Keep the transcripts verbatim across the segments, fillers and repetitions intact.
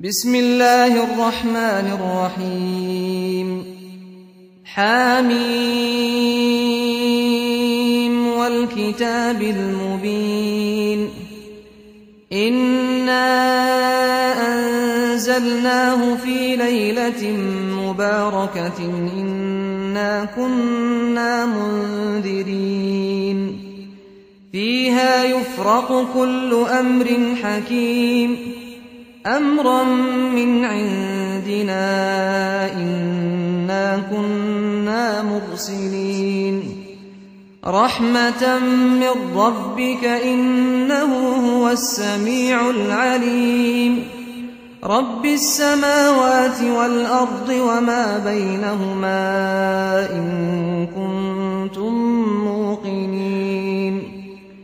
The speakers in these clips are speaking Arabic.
بسم الله الرحمن الرحيم حميم والكتاب المبين إنا أنزلناه في ليلة مباركة إنا كنا منذرين فيها يفرق كل أمر حكيم أمرا من عندنا إنا كنا مرسلين رحمة من ربك إنه هو السميع العليم رب السماوات والأرض وما بينهما إن كنتم موقنين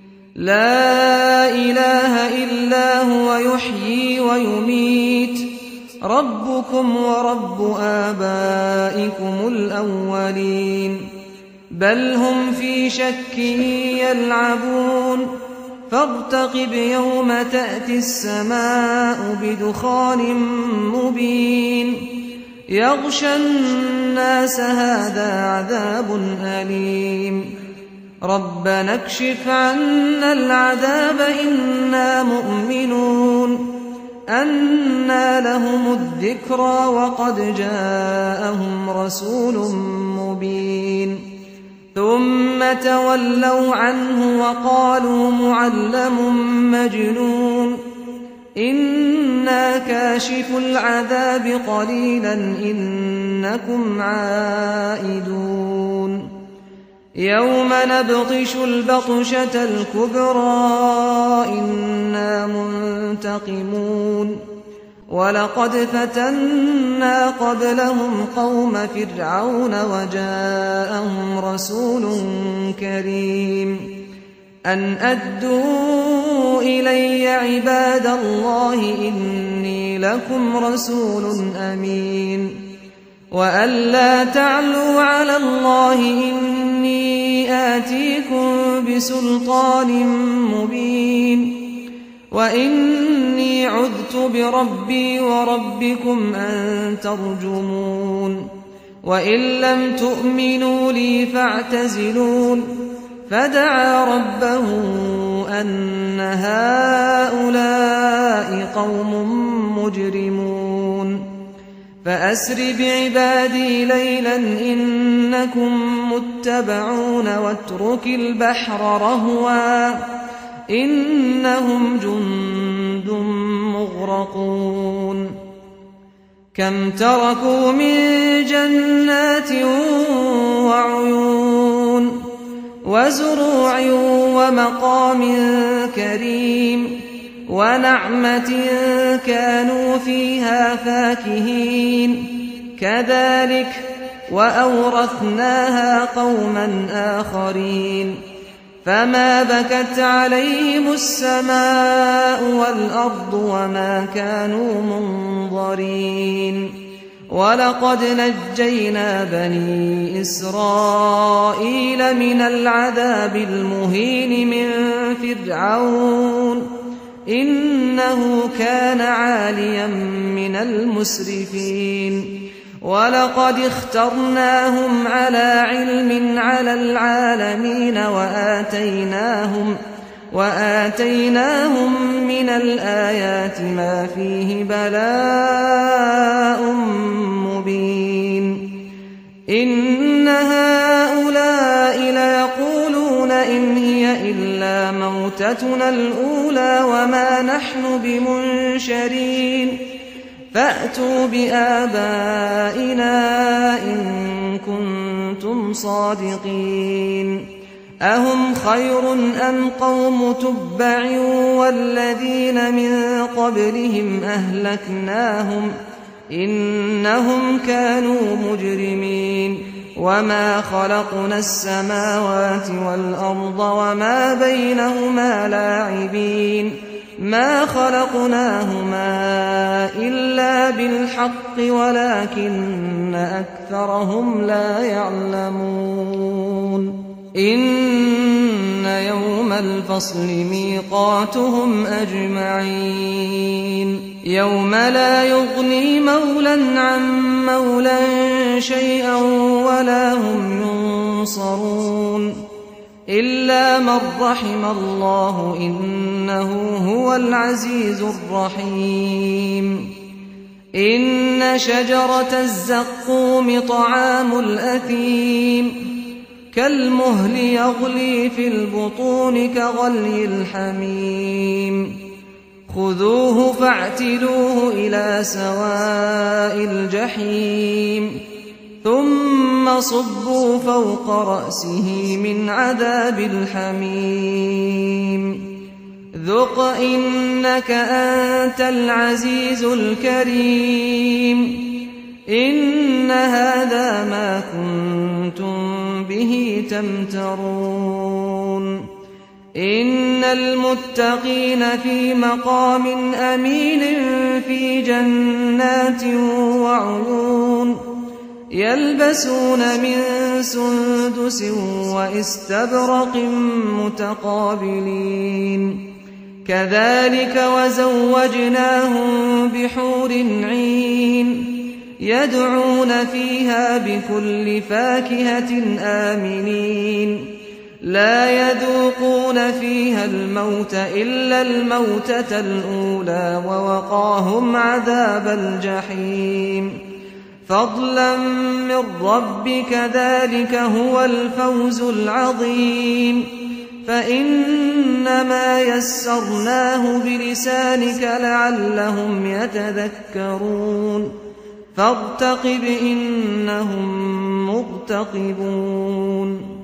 لا إله إلا هو يحيي ويميت ربكم ورب آبائكم الأولين بل هم في شك يلعبون فارتقب يوم تأتي السماء بدخان مبين يغشى الناس هذا عذاب أليم ربنا اكشف عنا العذاب إنا مؤمنون أنى لهم الذكرى وقد جاءهم رسول مبين ثم تولوا عنه وقالوا معلم مجنون إنا كاشف العذاب قليلا إنكم عائدون يوم نبطش البطشة الكبرى إنا منتقمون ولقد فتنا قبلهم قوم فرعون وجاءهم رسول كريم أن أدوا إلي عباد الله إني لكم رسول أمين وأن لا تعلوا على الله إني آتيكم بسلطان مبين وإني عذت بربي وربكم أن ترجمون وإن لم تؤمنوا لي فاعتزلون فدعا ربه أن هؤلاء قوم مجرمون فأسر بعبادي ليلا إنكم متبعون واترك البحر رهوا إنهم جند مغرقون كم تركوا من جنات وعيون وزروع ومقام كريم ونعمة كانوا فيها فاكهين كذلك وأورثناها قوما آخرين فما بكت عليهم السماء والأرض وما كانوا منظرين ولقد نجينا بني إسرائيل من العذاب المهين من فرعون إنه كان عاليا من المسرفين ولقد اخترناهم على علم على العالمين وآتيناهم, وآتيناهم من الآيات ما فيه بلاء مبين إن هؤلاء ليقولون إن هي إلا موتتنا الأولى وما نحن بمنشرين فأتوا بآبائنا إن كنتم صادقين أهم خير أم قوم تبع والذين من قبلهم أهلكناهم إنهم كانوا مجرمين وما خلقنا السماوات والأرض وما بينهما لاعبين ما خلقناهما إلا بالحق ولكن أكثرهم لا يعلمون إن يوم الفصل ميقاتهم أجمعين يوم لا يغني مولى عن مولى شيئا ولا هم ينصرون إلا من رحم الله إنه هو العزيز الرحيم إن شجرة الزقوم طعام الأثيم كالمهل يغلي في البطون كغلي الحميم خذوه فاعتلوه إلى سواء الجحيم ثم صبوا فوق رأسه من عذاب الحميم ذق إنك أنت العزيز الكريم إن هذا ما كنتم به تمترون إن المتقين في مقام أمين في جنات وعيون يلبسون من سندس واستبرق متقابلين كذلك وزوجناهم بحور عين يدعون فيها بكل فاكهة آمنين لا يذوقون فيها الموت إلا الموتة الأولى ووقاهم عذاب الجحيم فضلا من ربك ذلك هو الفوز العظيم فإنما يسرناه بلسانك لعلهم يتذكرون فارتقب إنهم مرتقبون